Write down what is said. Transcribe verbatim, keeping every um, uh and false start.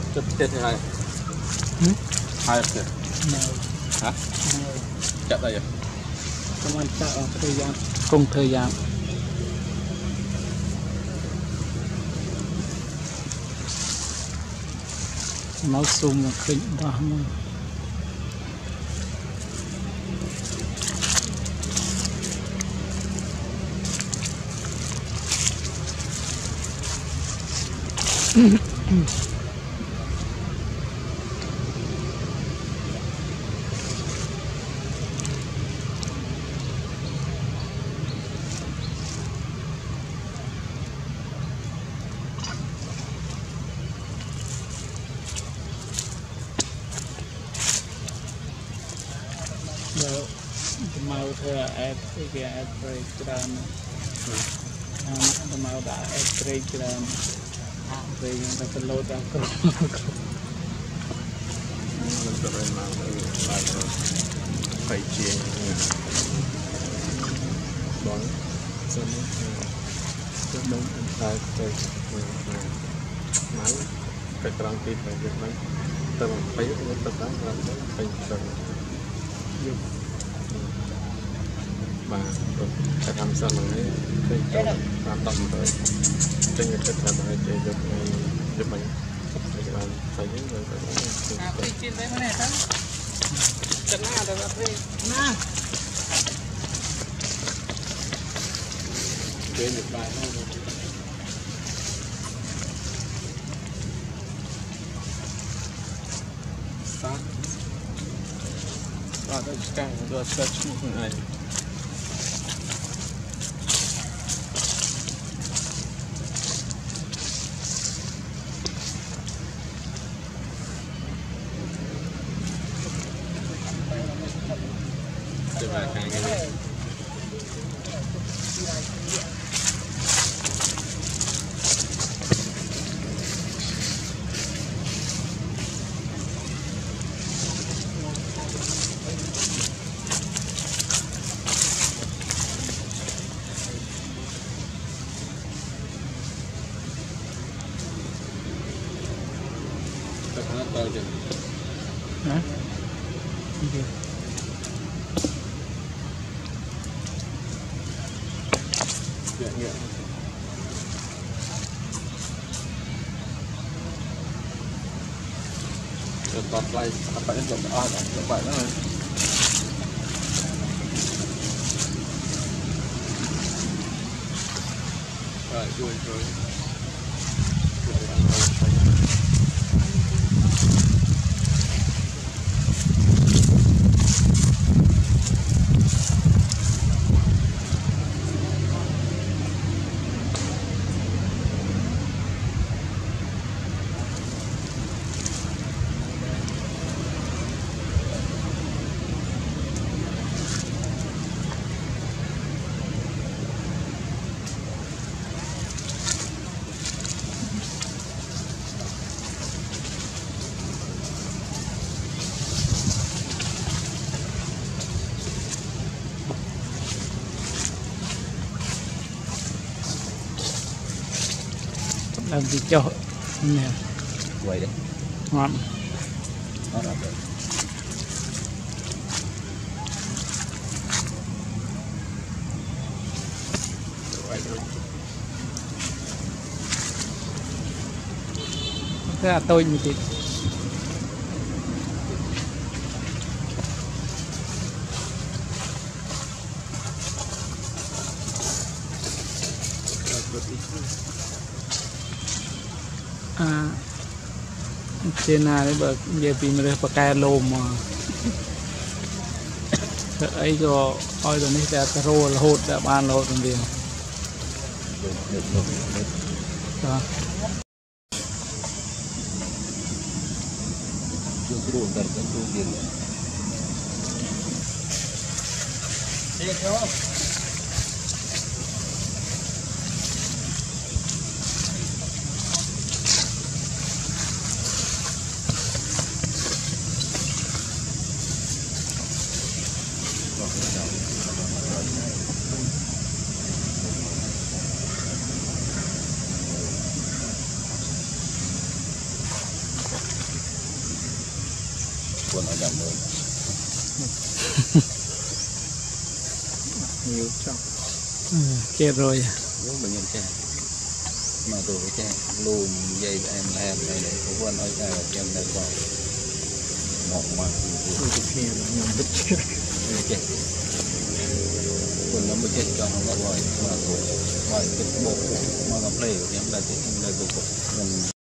chụp tiền thì hai hai tiền hả chặt đây công an chặt ở thời gian cùng thời gian máu sung là khinh đó luôn màu thưa ép cái ép break gram màu đã ép break gram về những cái lô đã có phải chia bón xong rất đúng phải phải máy phải trang bị phải việc máy tầm phải những tất cả là phải cần mà phải làm sao mà cái cái làm tầm rồi trên cái chất là phải chơi được giúp mình phải làm phải những người phải phải chia với cái này thôi chân na được rồi na chơi được bài thôi start start the scan the search này hả? Gì? Dạ, dạ. Rồi còn lại phải dùng à, được vậy đó rồi. Rồi, rồi, rồi. làm gì cho nè vậy đấy ngon ngon lắm đấy thế là tôi như thế à trên này đấy bờ giờ tìm được bờ cây lồm mà ấy cho oi rồi này đã rô là hột đã ban là hột còn gì đó Justru ntar tentu gini. Iya kau. quân ở dòng rồi nhiều trong chết rồi nếu bệnh nhân trẻ mà tôi trẻ lùm dây em làm này này cũng quân ở đây trên đây bỏ một mà tôi kia là nhầm bất chết chết quân nó mới chết cho nó gọi mà tôi gọi cái bộ mà gặp lều em là thế em là tôi mình